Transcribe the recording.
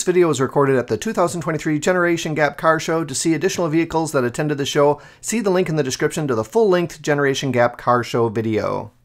video was recorded at the 2023 Generation Gap Car Show. To see additional vehicles that attended the show, see the link in the description to the full-length Generation Gap Car Show video.